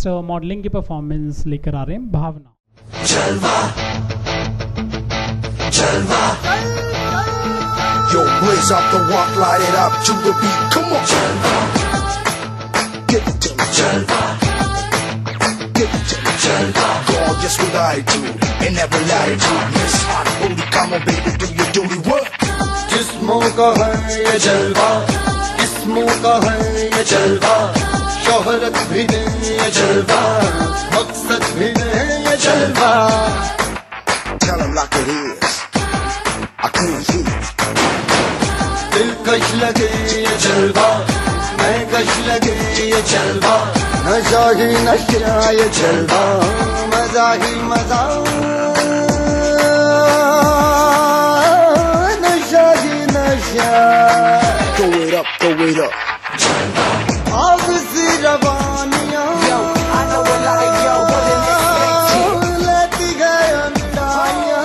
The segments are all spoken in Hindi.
नेक्स्ट मॉडलिंग की परफॉर्मेंस लेकर आ रहे हैं भावना। जलवा जलवा Yo, blaze up the walk, light it up to the beat. Come on, Jalva. Give it to me, Jalva. Give it to me, Jalva. Gorgeous with attitude and every latitude. Miss Hot Booty, come on, baby, do your duty work. जिस्मों का है ये जलवा, जिस्मों का है ये जलवा, शोहरत भी नहीं ये जलवा, मकसद भी नहीं ये जलवा। Tell him like it is. I can't hear. दिलकश लगे ये जलवा, मैं कश लगे ये जलवा, नशा ही नशा ये जलवा, मजा ही मजा, नशा ही नशा। Throw it up, throw it up. आग सी रवानियाँ, लेती गए अंडाइयाँ,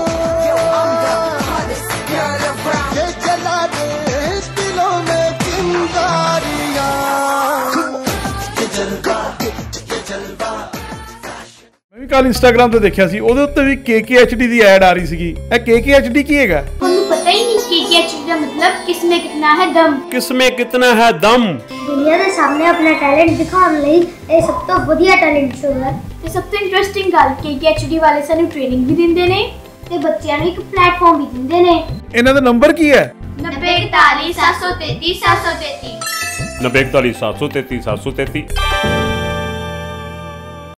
ये जला दे दिलों में चिंगारियाँ। ये जलवा, ये जलवा। मैं भी कल इंस्टाग्राम ਤੇ ਦੇਖਿਆ ਸੀ, ਉਹਦੇ ਉੱਤੇ ਵੀ KKHD ਦੀ ਐਡ ਆ ਰਹੀ ਸੀਗੀ। ਇਹ KKHD ਕੀ ਹੈਗਾ? ਤੁਹਾਨੂੰ ਪਤਾ ਹੀ ਨਹੀਂ KKHD ਦਾ मतलब किसमें कितना है दम। किसमें कितना है दम। दुनिया ਦੇ ਸਾਹਮਣੇ ਆਪਣਾ ਟੈਲੈਂਟ ਦਿਖਾਉਣ ਲਈ ਇਹ ਸਭ ਤੋਂ ਵਧੀਆ ਟੈਲੈਂਟ ਸ਼ੋਅ ਹੈ ਤੇ ਸਭ ਤੋਂ ਇੰਟਰਸਟਿੰਗ ਗੱਲ KKHD ਵਾਲੇ ਸਾਨੂੰ ਟ੍ਰੇਨਿੰਗ ਵੀ ਦਿੰਦੇ ਨੇ ਤੇ ਬੱਚਿਆਂ ਨੂੰ ਇੱਕ ਪਲੇਟਫਾਰਮ ਵੀ ਦਿੰਦੇ ਨੇ। ਇਹਨਾਂ ਦਾ ਨੰਬਰ ਕੀ ਹੈ? 9041 733 733 9041 733 733।